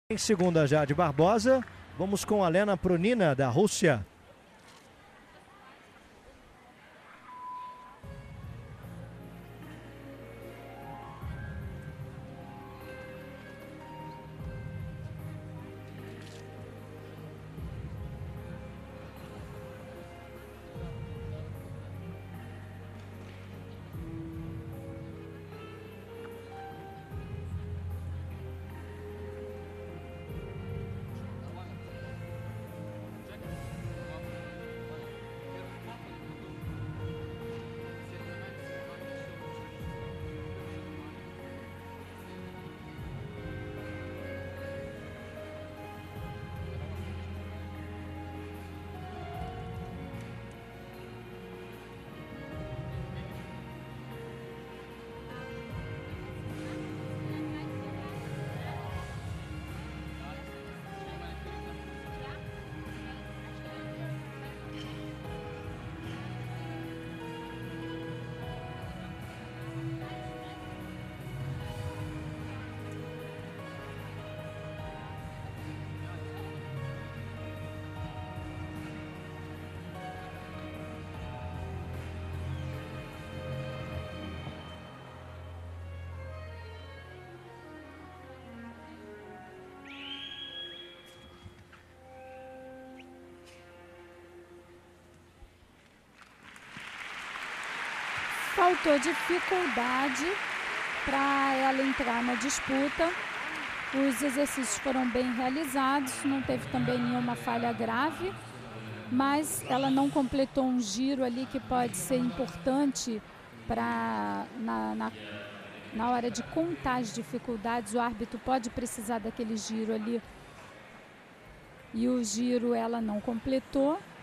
Em segunda, Jade Barbosa. Vamos com a Lena Pronina, da Rússia. Faltou dificuldade para ela entrar na disputa. Os exercícios foram bem realizados, não teve também nenhuma falha grave, mas ela não completou um giro ali que pode ser importante para na hora de contar as dificuldades. O árbitro pode precisar daquele giro ali e o giro ela não completou.